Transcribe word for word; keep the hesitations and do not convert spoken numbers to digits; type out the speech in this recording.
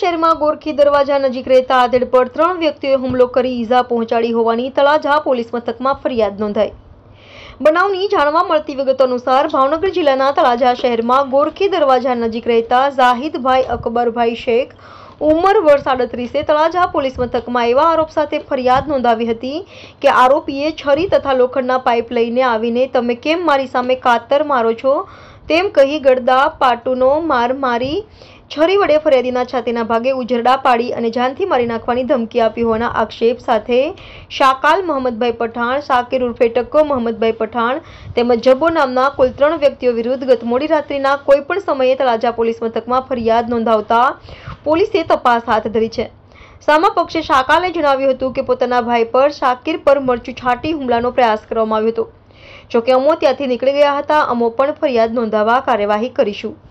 શહેરમાં ગોરખી દરવાજા નજીક રહેતા આધેડ પર ત્રણ વ્યક્તિઓએ હુમલો કરી ઈજા પહોંચાડી હોવાની તળાજા પોલીસ મથકમાં ફરિયાદ નોંધાઈ। બનાવની જાણવા મળતી વિગતો અનુસાર ભાવનગર જિલ્લાના તળાજા શહેરમાં ગોરખી દરવાજા નજીક રહેતા ઝાહિદભાઈ અકબરભાઈ શેખ ઉંમર વર્ષ આડત્રીસે તળાજા પોલીસ મથકમાં એવા આરોપ સાથે ફરિયાદ નોંધાવી હતી કે આરોપીએ છરી તથા લોખંડના પાઇપ લઈને આવીને તમે કેમ મારી સામે કાતર મારો છો તેમ કહી ગળદા પાટુનો માર મારી છરી વડે ફરિયાદીના છાતીના ભાગે ઉજરડા પાડી અને જાનથી મારી નાખવાની ધમકી આપી હોવાના આક્ષેપ સાથે શાકાલ મોહમ્મદભાઈ પઠાણ, સાકિર ઉર્ફે ટક્કો મોહમ્મદભાઈ પઠાણ તેમજ જબ્બો નામના કુલ ત્રણ વ્યક્તિઓ વિરુદ્ધ ગત મોડી રાત્રિના કોઈપણ સમયે તળાજા પોલીસ મથકમાં ફરિયાદ નોંધાવતા પોલીસે તપાસ હાથ ધરી છે। સામા પક્ષે શાકાલે જણાવ્યું હતું કે પોતાના ભાઈ પર શાકિર પર મરચું છાંટી હુમલાનો પ્રયાસ કરવામાં આવ્યો હતો। જોકે અમો ત્યાંથી નીકળી ગયા હતા। અમો પણ ફરિયાદ નોંધાવવા કાર્યવાહી કરીશું।